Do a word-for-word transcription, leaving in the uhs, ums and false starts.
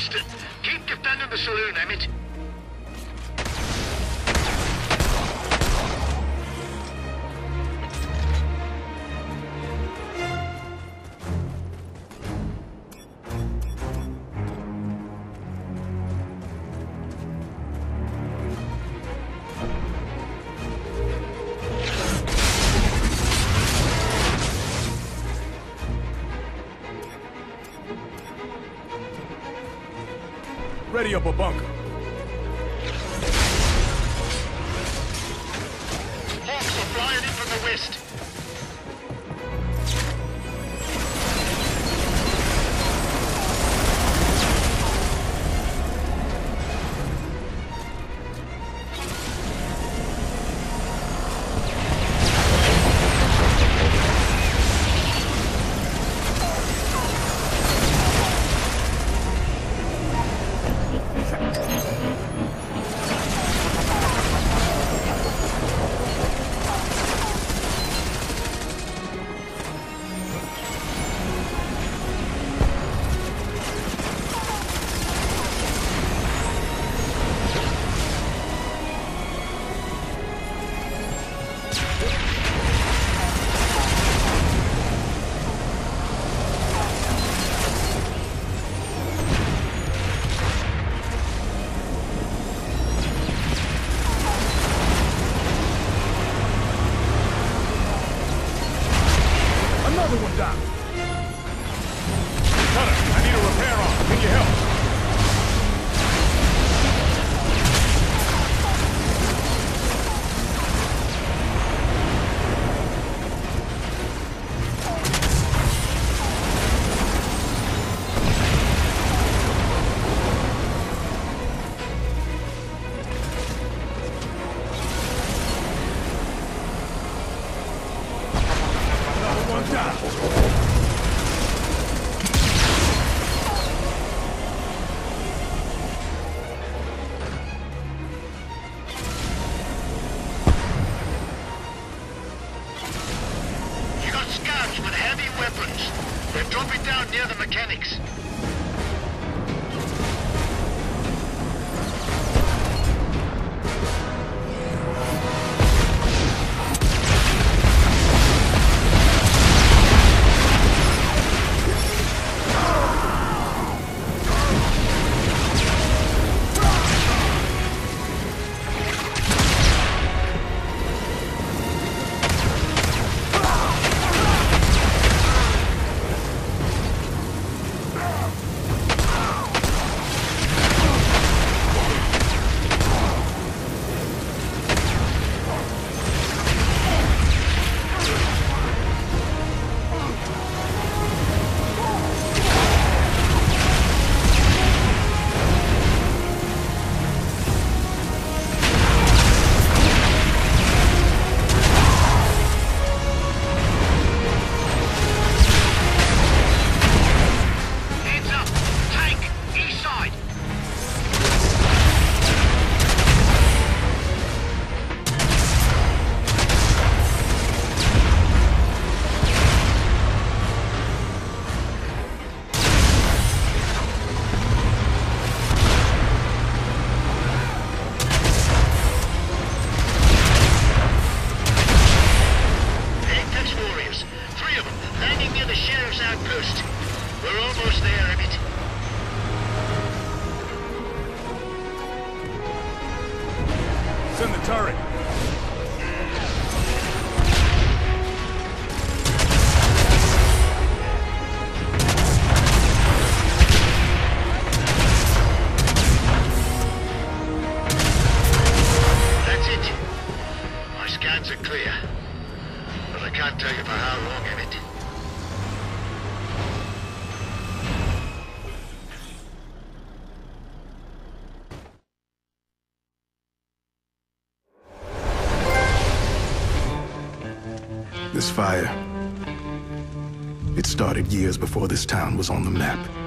bastard. Keep defending the saloon, Emmett. Ready up a bunker. Hawks are flying in from the west. Another one down. Cutter, I need a repair arm. Can you help? Scouts with heavy weapons. They're dropping down near the mechanics. Outpost. We're almost there, Emmett. Send the turret. That's it. My scans are clear. But I can't tell you for how long, Emmett. This fire, it started years before this town was on the map.